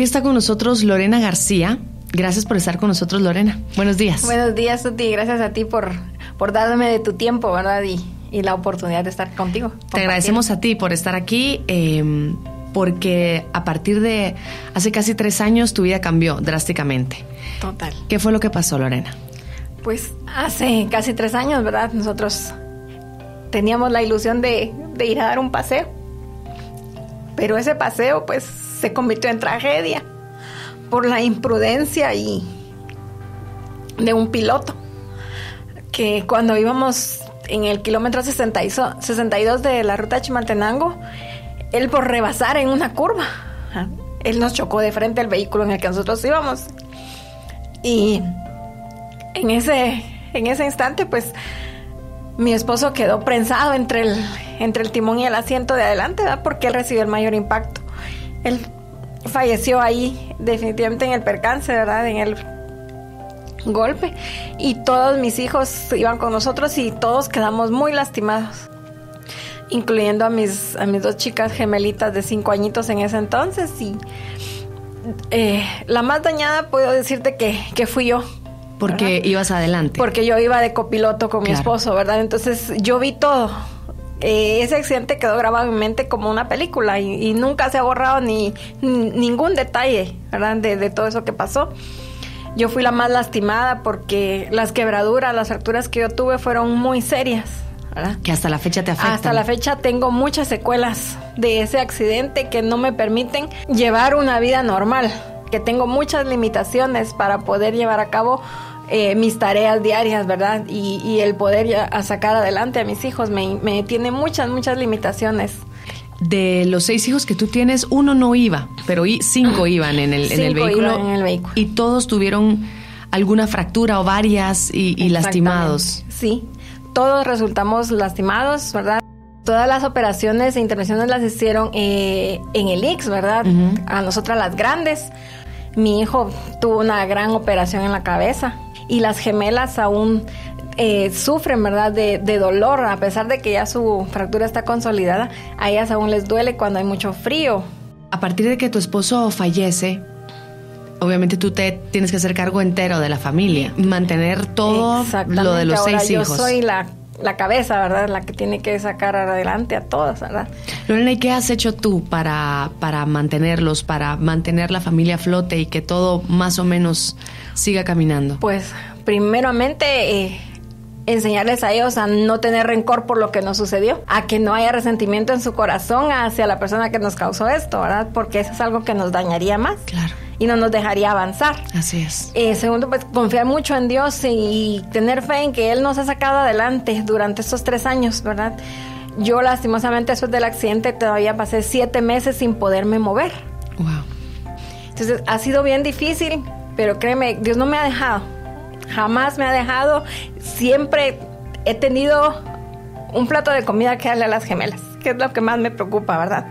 está con nosotros Lorena García. Gracias por estar con nosotros, Lorena. Buenos días. Buenos días, Tuti. Gracias a ti por darme de tu tiempo, ¿verdad? Y la oportunidad de estar contigo. Te agradecemos a ti por estar aquí, porque a partir de hace casi 3 años tu vida cambió drásticamente. Total. ¿Qué fue lo que pasó, Lorena? Pues hace casi 3 años, ¿verdad? Nosotros teníamos la ilusión de ir a dar un paseo. Pero ese paseo, pues, se convirtió en tragedia por la imprudencia y de un piloto. Que cuando íbamos en el kilómetro 62 de la ruta de Chimaltenango, él por rebasar en una curva, él nos chocó de frente al vehículo en el que nosotros íbamos. Y en ese instante, pues, mi esposo quedó prensado entre el timón y el asiento de adelante, ¿verdad? Porque él recibió el mayor impacto. Él falleció ahí, definitivamente en el percance, ¿verdad? En el golpe. Y todos mis hijos iban con nosotros y todos quedamos muy lastimados, incluyendo a mis 2 chicas gemelitas de 5 añitos en ese entonces. Y la más dañada puedo decirte que fui yo. Porque ¿verdad? Ibas adelante. Porque yo iba de copiloto con mi esposo, ¿verdad? Entonces yo vi todo. Ese accidente quedó grabado en mi mente como una película y nunca se ha borrado ningún detalle, ¿verdad? De todo eso que pasó. Yo fui la más lastimada porque las quebraduras, las fracturas que yo tuve fueron muy serias, ¿verdad? Que hasta la fecha te afectan. Hasta la fecha tengo muchas secuelas de ese accidente que no me permiten llevar una vida normal, que tengo muchas limitaciones para poder llevar a cabo mis tareas diarias, ¿verdad? Y el poder sacar adelante a mis hijos me tiene muchas limitaciones. De los 6 hijos que tú tienes, 1 no iba, pero 5 iban en el vehículo. Iban en el vehículo. Y todos tuvieron alguna fractura o varias y lastimados. Sí, todos resultamos lastimados, ¿verdad? Todas las operaciones e intervenciones las hicieron en el IX, ¿verdad? Uh-huh. A nosotras las grandes. Mi hijo tuvo una gran operación en la cabeza y las gemelas aún sufren, ¿verdad? De dolor, a pesar de que ya su fractura está consolidada. A ellas aún les duele cuando hay mucho frío. A partir de que tu esposo fallece, obviamente tú te tienes que hacer cargo entero de la familia, mantener todo lo de los 6 hijos. Yo soy la cabeza, ¿verdad? La que tiene que sacar adelante a todos, ¿verdad? Lorena, ¿y qué has hecho tú para mantenerlos, para mantener la familia a flote y que todo más o menos siga caminando? Pues, primeramente, enseñarles a ellos a no tener rencor por lo que nos sucedió, a que no haya resentimiento en su corazón hacia la persona que nos causó esto, ¿verdad? Porque eso es algo que nos dañaría más. Claro. Y no nos dejaría avanzar. Así es. Segundo, pues confiar mucho en Dios y tener fe en que Él nos ha sacado adelante durante estos 3 años, ¿verdad? Yo lastimosamente después del accidente todavía pasé 7 meses sin poderme mover. Wow. Entonces ha sido bien difícil, pero créeme, Dios no me ha dejado. Jamás me ha dejado. Siempre he tenido un plato de comida que darle a las gemelas, que es lo que más me preocupa, ¿verdad?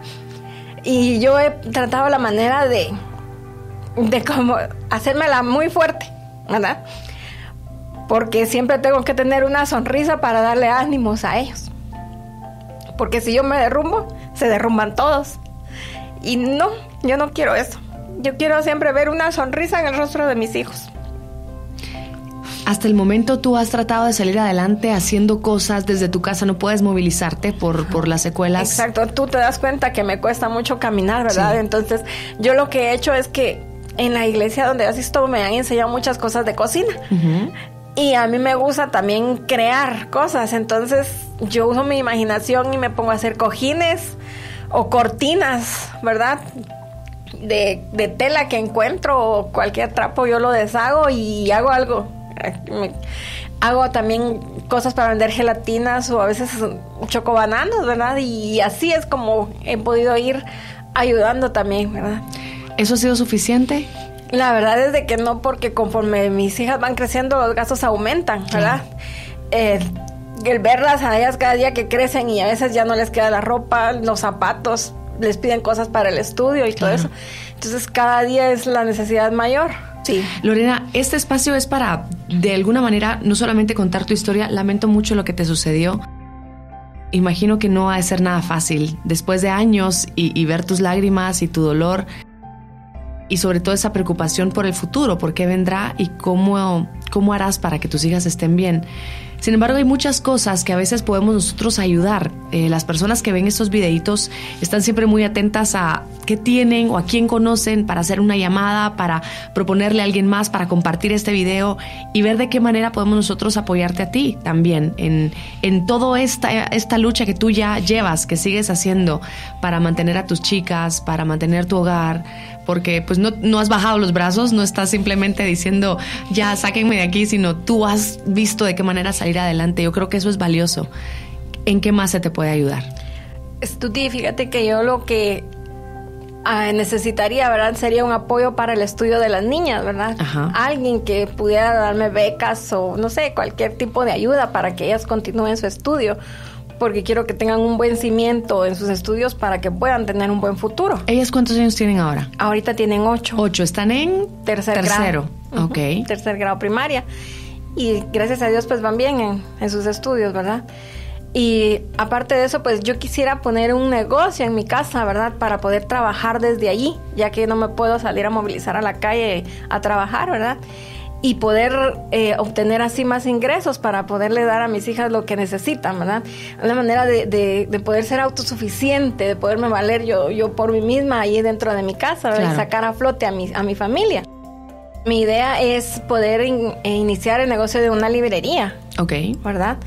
Y yo he tratado la manera de como hacérmela muy fuerte, ¿verdad? Porque siempre tengo que tener una sonrisa para darle ánimos a ellos. Porque si yo me derrumbo, se derrumban todos. Y no, yo no quiero eso. Yo quiero siempre ver una sonrisa en el rostro de mis hijos. Hasta el momento tú has tratado de salir adelante haciendo cosas desde tu casa, no puedes movilizarte por las secuelas. Exacto, tú te das cuenta que me cuesta mucho caminar, ¿verdad? Sí. Entonces, yo lo que he hecho es que en la iglesia donde asisto me han enseñado muchas cosas de cocina. Uh-huh. Y a mí me gusta también crear cosas, entonces yo uso mi imaginación y me pongo a hacer cojines o cortinas, ¿verdad? De tela que encuentro o cualquier trapo, yo lo deshago y hago algo. Hago también cosas para vender gelatinas o a veces chocobananos, ¿verdad? Y así es como he podido ir ayudando también, ¿verdad? ¿Eso ha sido suficiente? La verdad es de que no, porque conforme mis hijas van creciendo los gastos aumentan, ¿verdad? El verlas a ellas cada día que crecen y a veces ya no les queda la ropa, los zapatos, les piden cosas para el estudio y todo eso. Entonces cada día es la necesidad mayor. Sí. Lorena, este espacio es para, de alguna manera, no solamente contar tu historia. Lamento mucho lo que te sucedió. Imagino que no ha de ser nada fácil. Después de años y ver tus lágrimas y tu dolor, y sobre todo esa preocupación por el futuro, por qué vendrá y cómo harás para que tus hijas estén bien. Sin embargo, hay muchas cosas que a veces podemos nosotros ayudar. Las personas que ven estos videitos están siempre muy atentas a qué tienen o a quién conocen para hacer una llamada, para proponerle a alguien más, para compartir este video y ver de qué manera podemos nosotros apoyarte a ti también en toda esta lucha que tú ya llevas, que sigues haciendo para mantener a tus chicas, para mantener tu hogar, porque pues no has bajado los brazos, no estás simplemente diciendo ya sáquenme de aquí, sino tú has visto de qué manera salir adelante. Yo creo que eso es valioso. ¿En qué más se te puede ayudar? Tuti, fíjate que yo lo que necesitaría, ¿verdad? Sería un apoyo para el estudio de las niñas, ¿verdad? Ajá. Alguien que pudiera darme becas o no sé, cualquier tipo de ayuda para que ellas continúen su estudio, porque quiero que tengan un buen cimiento en sus estudios para que puedan tener un buen futuro. ¿Ellas cuántos años tienen ahora? Ahorita tienen 8. 8, están en tercero. Ok. Tercer grado primaria. Y gracias a Dios pues van bien en sus estudios, ¿verdad? Y aparte de eso, pues yo quisiera poner un negocio en mi casa, ¿verdad? Para poder trabajar desde allí, ya que no me puedo salir a movilizar a la calle a trabajar, ¿verdad? Y poder obtener así más ingresos para poderle dar a mis hijas lo que necesitan, ¿verdad? Una manera de poder ser autosuficiente, de poderme valer yo por mí misma ahí dentro de mi casa, ¿verdad? Claro. Y sacar a flote a mi familia. Mi idea es poder iniciar el negocio de una librería, Ok. ¿verdad?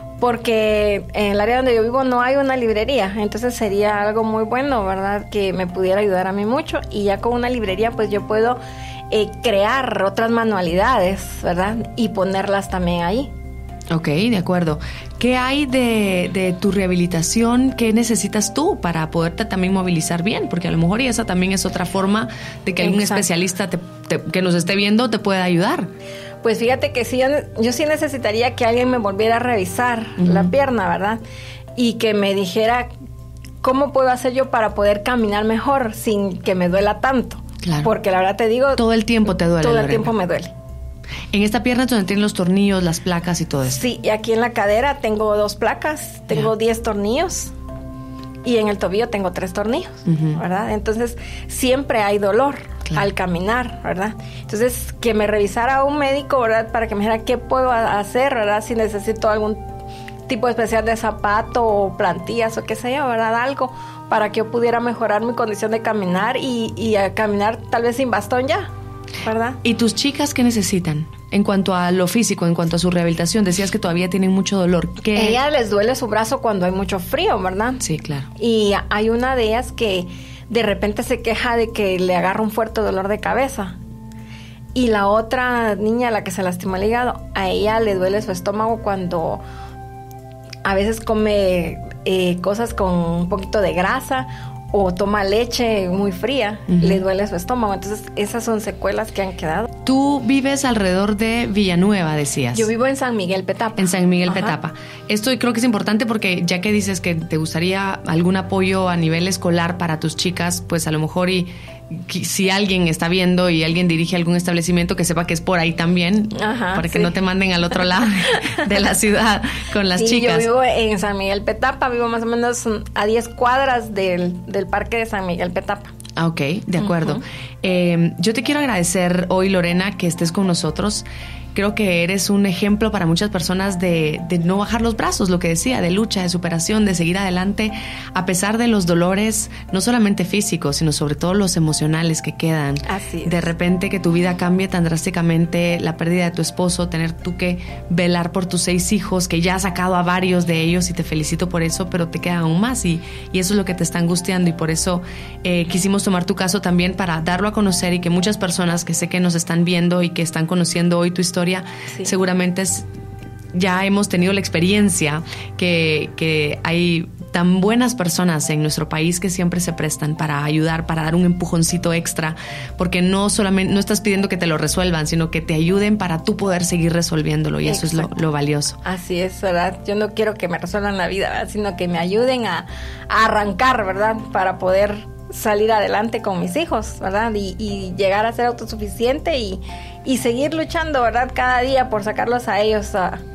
Porque en el área donde yo vivo no hay una librería, entonces sería algo muy bueno, ¿verdad? Que me pudiera ayudar a mí mucho, y ya con una librería pues yo puedo crear otras manualidades, ¿verdad? Y ponerlas también ahí. Ok, de acuerdo. ¿Qué hay de tu rehabilitación? ¿Qué necesitas tú para poderte también movilizar bien? Porque a lo mejor y esa también es otra forma de que algún especialista que nos esté viendo te pueda ayudar. Pues fíjate que sí, yo sí necesitaría que alguien me volviera a revisar la pierna, ¿verdad? Y que me dijera cómo puedo hacer yo para poder caminar mejor sin que me duela tanto. Claro. Porque la verdad te digo... Todo el tiempo te duele, Todo el Lorena. tiempo me duele. En esta pierna es donde tienen los tornillos, las placas y todo eso. Sí, y aquí en la cadera tengo 2 placas, tengo 10 tornillos. Y en el tobillo tengo 3 tornillos, ¿verdad? Entonces, siempre hay dolor al caminar, ¿verdad? Entonces, que me revisara un médico, ¿verdad? Para que me dijera qué puedo hacer, ¿verdad? Si necesito algún tipo especial de zapato o plantillas o qué sé yo, ¿verdad? Algo para que yo pudiera mejorar mi condición de caminar y a caminar tal vez sin bastón ya, ¿verdad? ¿Y tus chicas qué necesitan? En cuanto a lo físico, en cuanto a su rehabilitación, decías que todavía tienen mucho dolor. A ella les duele su brazo cuando hay mucho frío, ¿verdad? Sí, claro. Y hay una de ellas que de repente se queja de que le agarra un fuerte dolor de cabeza. Y la otra niña, la que se lastimó el hígado, a ella le duele su estómago cuando a veces come cosas con un poquito de grasa o toma leche muy fría, le duele su estómago. Entonces, esas son secuelas que han quedado. Tú vives alrededor de Villanueva, decías. Yo vivo en San Miguel Petapa. En San Miguel Petapa. Esto creo que es importante porque ya que dices que te gustaría algún apoyo a nivel escolar para tus chicas, pues a lo mejor si alguien está viendo y alguien dirige algún establecimiento, que sepa que es por ahí también, para que no te manden al otro lado de la ciudad con las chicas. Yo vivo en San Miguel Petapa, vivo más o menos a 10 cuadras del parque de San Miguel Petapa. Ah, ok, de acuerdo. Yo te quiero agradecer hoy, Lorena, que estés con nosotros. Creo que eres un ejemplo para muchas personas de no bajar los brazos, lo que decía, de lucha, de superación, de seguir adelante a pesar de los dolores, no solamente físicos, sino sobre todo los emocionales que quedan. Así es. De repente que tu vida cambie tan drásticamente, la pérdida de tu esposo, tener tú que velar por tus 6 hijos, que ya has sacado a varios de ellos y te felicito por eso, pero te quedan aún más y eso es lo que te está angustiando, y por eso quisimos tomar tu caso también para darlo a conocer y que muchas personas que sé que nos están viendo y que están conociendo hoy tu historia, seguramente ya hemos tenido la experiencia que hay tan buenas personas en nuestro país que siempre se prestan para ayudar, para dar un empujoncito extra, porque no solamente no estás pidiendo que te lo resuelvan, sino que te ayuden para tú poder seguir resolviéndolo, y eso es lo valioso. Así es, ¿verdad? Yo no quiero que me resuelvan la vida, ¿verdad? Sino que me ayuden a arrancar, ¿verdad? Para poder salir adelante con mis hijos, ¿verdad? Y llegar a ser autosuficiente y seguir luchando, ¿verdad? Cada día por sacarlos a ellos.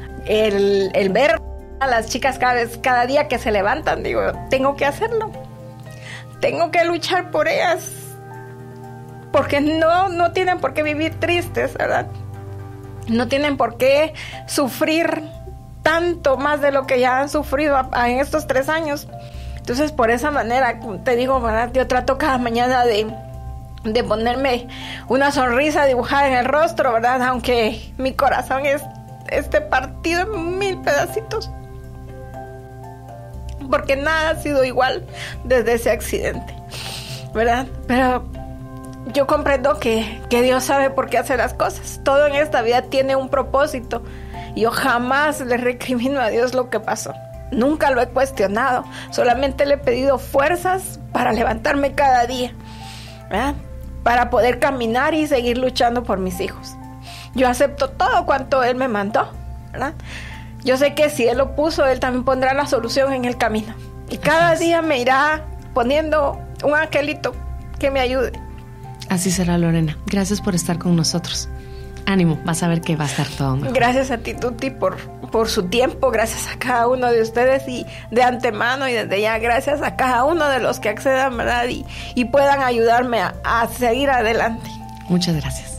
El ver a las chicas cada día que se levantan, digo, tengo que hacerlo. Tengo que luchar por ellas. porque no tienen por qué vivir tristes, ¿verdad? No tienen por qué sufrir tanto más de lo que ya han sufrido en estos 3 años. Entonces, por esa manera, te digo, ¿verdad? Yo trato cada mañana de ponerme una sonrisa dibujada en el rostro, ¿verdad? Aunque mi corazón esté partido en 1000 pedacitos. Porque nada ha sido igual desde ese accidente, ¿verdad? Pero yo comprendo que Dios sabe por qué hace las cosas. Todo en esta vida tiene un propósito. Yo jamás le recrimino a Dios lo que pasó. Nunca lo he cuestionado. Solamente le he pedido fuerzas para levantarme cada día, ¿verdad? Para poder caminar y seguir luchando por mis hijos. Yo acepto todo cuanto Él me mandó, ¿verdad? Yo sé que si Él lo puso, Él también pondrá la solución en el camino. Y cada día me irá poniendo un angelito que me ayude. Así será, Lorena. Gracias por estar con nosotros. Ánimo, vas a ver que va a estar todo mejor. Gracias a ti, Tuti, por su tiempo. Gracias a cada uno de ustedes y de antemano y desde ya gracias a cada uno de los que accedan, ¿verdad? Y puedan ayudarme a seguir adelante. Muchas gracias.